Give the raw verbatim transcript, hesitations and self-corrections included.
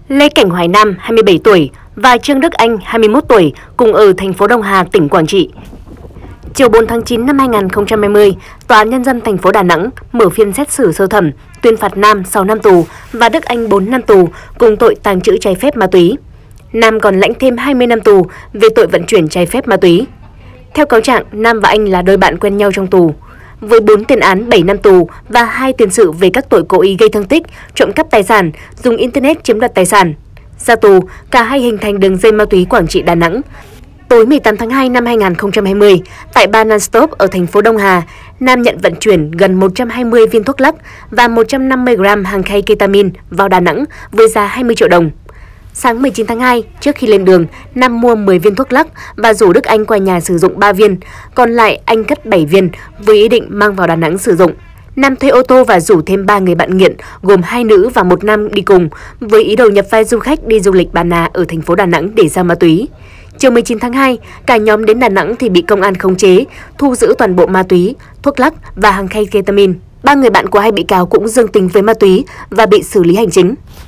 Lê Cảnh Hoài Nam, hai mươi bảy tuổi và Trương Đức Anh, hai mươi mốt tuổi, cùng ở thành phố Đông Hà, tỉnh Quảng Trị. Chiều bốn tháng chín năm hai nghìn không trăm hai mươi, Tòa án Nhân dân thành phố Đà Nẵng mở phiên xét xử sơ thẩm, tuyên phạt Nam sáu năm tù và Đức Anh bốn năm tù cùng tội tàng trữ trái phép ma túy. Nam còn lãnh thêm hai mươi năm tù về tội vận chuyển trái phép ma túy. Theo cáo trạng, Nam và Anh là đôi bạn quen nhau trong tù. Với bốn tiền án bảy năm tù và hai tiền sự về các tội cố ý gây thương tích, trộm cắp tài sản, dùng internet chiếm đoạt tài sản. Ra tù, cả hai hình thành đường dây ma túy Quảng Trị Đà Nẵng. Tối mười tám tháng hai năm hai nghìn không trăm hai mươi, tại bar Non-Stop ở thành phố Đông Hà, Nam nhận vận chuyển gần một trăm hai mươi viên thuốc lắc và một trăm năm mươi gam hàng khay ketamin vào Đà Nẵng với giá hai mươi triệu đồng. Sáng mười chín tháng hai, trước khi lên đường, Nam mua mười viên thuốc lắc và rủ Đức Anh qua nhà sử dụng ba viên, còn lại anh cất bảy viên với ý định mang vào Đà Nẵng sử dụng. Nam thuê ô tô và rủ thêm ba người bạn nghiện gồm hai nữ và một nam đi cùng với ý đồ nhập vai du khách đi du lịch Bà Nà ở thành phố Đà Nẵng để giao ma túy. Chiều mười chín tháng hai, cả nhóm đến Đà Nẵng thì bị công an khống chế, thu giữ toàn bộ ma túy, thuốc lắc và hàng khay ketamin. Ba người bạn của hai bị cáo cũng dương tính với ma túy và bị xử lý hành chính.